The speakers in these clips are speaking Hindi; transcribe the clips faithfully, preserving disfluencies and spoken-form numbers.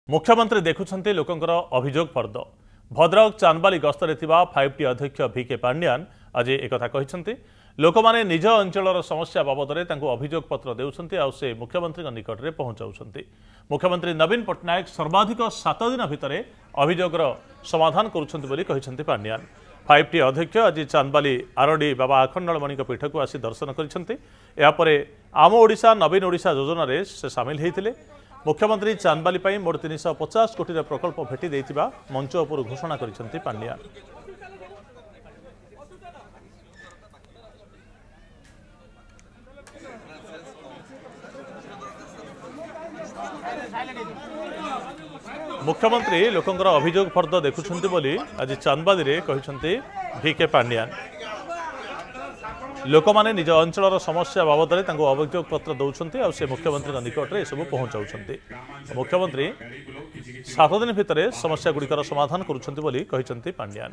मुख्यमंत्री देखुंट लोकंकर अभियोग फर्द भद्रक चांदबाली गस्तर फाइव टी अध्यक्ष भिके पांड्यान आज एक कहते लोक मैंने निज अंचल समस्या बाबद में अभियोग पत्र देउछन्ति आ से मुख्यमंत्री निकट में पहुंचाउछन्ति। मुख्यमंत्री नवीन पट्टनायक सर्वाधिक सात दिन भितर अभियोगर समाधान करुछन्ति बोली कहिसन्ति पांड्यान। फाइव टी अध्यक्ष आज चांदबाली आरडी बाबा आखंडलमणि पीठ को आसी दर्शन करिसन्ति। यापर आम ओडिशा नवीन ओडिशा योजन से सामिल होते मुख्यमंत्री चांदबाली पर मोट तीन सौ पचास कोटी प्रकल्प भेटी देइतिबा मंच उपर घोषणा करिसन्ति पांड्यान। मुख्यमंत्री लोकंकर अभियोग फर्द देखुछन्ति बोली आज चांदबाली रे कहिसन्ति भिके पांड्यान। लोक मैंने निज अंचल समस्या बाबद में अभियोग पत्र दौरान आ से मुख्यमंत्री निकट में सब पहुंचाउछन्ति। मुख्यमंत्री सात दिन भितर समस्या गुड़िकर समाधान करुछन्ति बोली कहिसन्ति पांड्यान।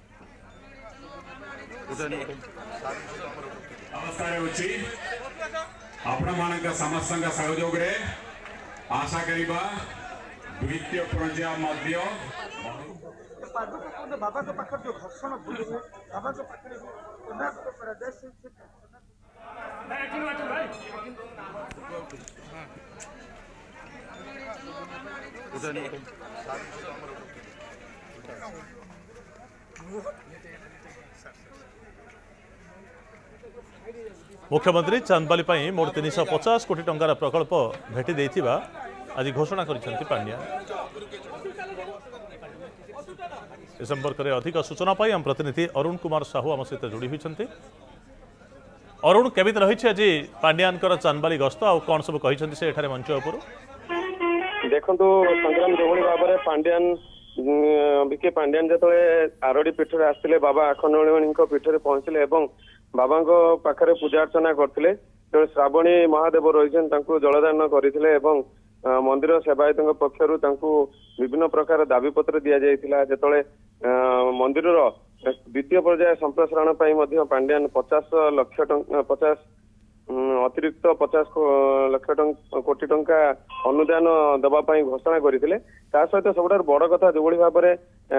सहयोग आशा करिबा द्वितीय पर्याय मध्य बाबा के पाखर जो घर्षण भूल हुए बाबा के पाखर मुख्यमंत्री चांदबाली पर मोट तीन सौ पचास कोटी टंकार प्रकल्प भेटी देइथिबा आज घोषणा करिसन्ति पांड्यान। इस संपर्क में अधिक सूचना पाई हम प्रतिनिधि अरुण कुमार साहू आम सहित जोड़ी होती। अरुण केमिति रही आज पांड्यान चांदबाली गस्त आ कौन सब कहिसन्ति से एठारे मंच उपर देखु संग्राम जो भाव में पांड्यान भिके पांड्यान जो आरडी पीठ में आसते बाबा आखंडमणि पीठ में पहुंचले बाबा पाखे पूजा अर्चना करते जो श्रावणी महादेव रही जलदान करते मंदिर सेवायत पक्षर विभिन्न प्रकार दाबीपत्र दि जाइथिला जेतळे मंदिर द्वितीय पर्याय संप्रसारण पांड्यान पचास लक्ष पचास अतिरिक्त पचास लक्ष कोटी टंका अनुदान दवाई घोषणा करते सहित सब बड़ कथा जो भाव में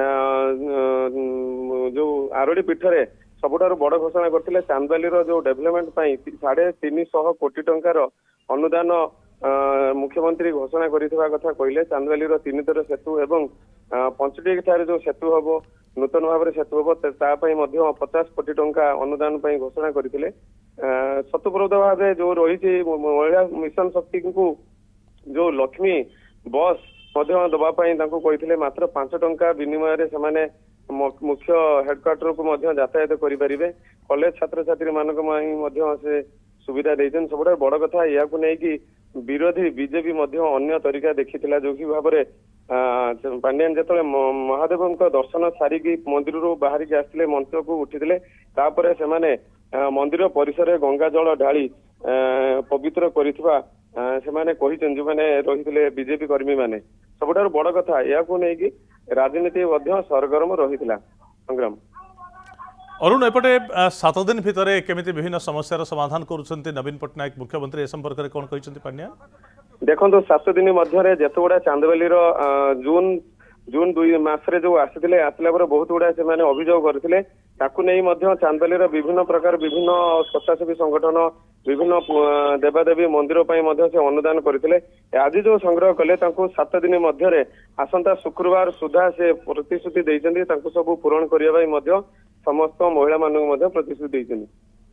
जो आरडी पीठ में सबुठार बड़ घोषणा करते चांदबाली जो डेभलपमेंट साढ़े तीन सौ कोटी टंकार अनुदान मुख्यमंत्री घोषणा करिथिबा कथा कहले चांदबाली तीन थर सेतु एवं पंचटी ठारे जो सेतु हम नूतन भाव में सेतु हम पचास कोटी टंका अनुदान घोषणा करते सतुप्रद भाव जो रही महिला मिशन शक्ति को जो लक्ष्मी बस दवाई कहते मात्र पांच टंका विनिमय से मुख्य हेडक्वार्टर को यातायात करें कॉलेज छात्र छात्री मानक से सुविधा देते सब बड़ कथा या विरोधी बीजेपी अन्य तरीका देखी जो कि भाव में पांड्यान जो महादेव दर्शन सारिकी मंदिर बाहर के आसते मंच को उठी से मंदिर परिसर गंगा जल ढाली पवित्र करिथिबा सेमाने कहिसेन जो माने रहिथिले बीजेपी कर्मी माने सबुठार बड़ कथा या राजनीति सरगरम रहिथिला संग्राम। अरुण एपटे सात दिन भितर केमिति विभिन्न समस्यार समाधान करुछन्ति नवीन पट्टनायक मुख्यमंत्री ए संपर्क में कौन कहिसन्ति पांड्यान देखो सात दिन मध्य जेत गुड़ा चांदबाली जून जून दुई मसरे जो आसीथिले आसला पर बहुत गुड़ा से अभियोग करथिले ताकू नहीं चांदबाली विभिन्न प्रकार विभिन्न स्वच्छासेवी संगठन विभिन्न देवादेवी मंदिर से अनुदान करथिले आज जो संग्रह कले सात दिन मध्य आसंता शुक्रवार सुधा से प्रतिश्रुति देइछन्ति तांको सब पूरण करिया समस्त महिला मानक प्रतिश्रुति देइछन्ति।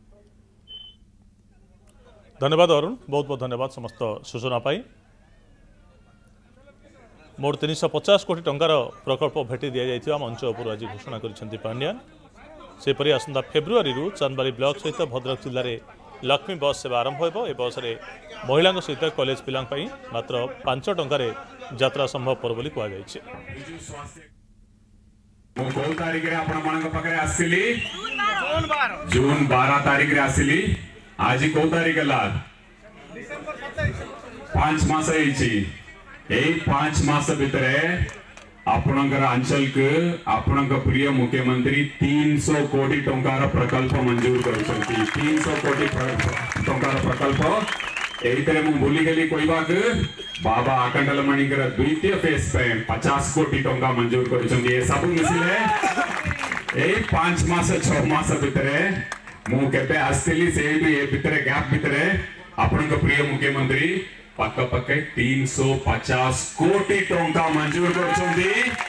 धन्यवाद अरुण बहुत बहुत धन्यवाद समस्त सूचना पाई। मोट तीन सौ पचास कोटी टंकार प्रकल्प भेटी दि जाइथिबा मंच उपर आज घोषणा करिसन्ति पांड्यान। सेपरि आसंता फेब्रुआरी चांदबाली ब्लॉक सहित भद्रक जिले में लक्ष्मी बस सेवा आरंभ हो बस रे महिला सहित कॉलेज पिला मात्र पांच टंकार यात्रा संभव पर बोली कहुଯାଇଛି। तारीख जून बारह तारीख आसिली आज कौ तारीख पांच मास पांच मास भितर आपणकर अंचल को आपण प्रिय मुख्यमंत्री तीन सौ कोटी टंकार प्रकल्प मंजूर कर तीन सौ कोटी टंकार प्रकल्प एइतरे मु भूली गेली कहबाक बाबा आकंडलमणिकर द्वितीय फेज पे पचास कोटी टंका मंजूर करिसंदी ए सब मिसिले ए पांच मास छह मास भितरे मु केबे आस्तिली से भी ए भितरे गैप भितरे आपनक प्रिय मुख्यमंत्री पक्का पक्के तीन सौ पचास कोटी टंका मंजूर करिसंदी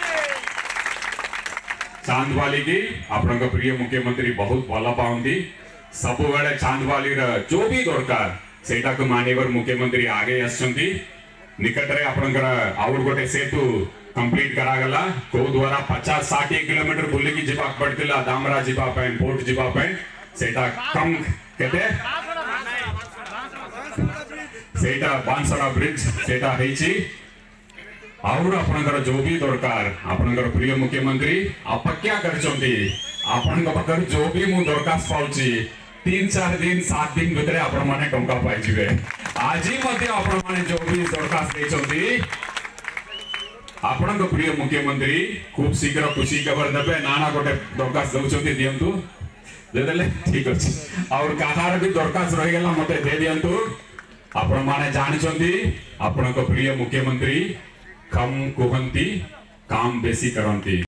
चांदवाली की आपनक प्रिय मुख्यमंत्री बहुत भला पाउंदी सब बेले चांदवाली र जो भी दरकार सेटा को मानेवर मुख्यमंत्री आगे आसंती निकट रे आपनकर आउर गोटे सेतु कंप्लीट करा गला को द्वारा पचास साठ किलोमीटर बुली की जिबा पड़तिला दामरा जिबा पे पोर्ट जिबा पे सेटा कम केते सेटा बांसड़ा ब्रिज सेटा हेची आउर आपनकर जो भी दरकार आपनकर प्रिय मुख्यमंत्री अपक्या करचंती आपनक पकर जो भी मु दरखास्त पाउची तीन चार दिन सात दिन भितर आपण माने टंका पाई जिवे आज ही मते आपण माने जो भी दरखास्त देचंती आपनक प्रिय मुख्यमंत्री खूब शीघ्र खुशी खबर देबे नाना गोटे दरखास्त दउचंती दियंतु देदेले ठीक अछि और काहार भी दरखास्त रहि गेला मते दे दियंतु आपण माने जानिचंती आपनक प्रिय मुख्यमंत्री कम कहंती काम बेसी करंती।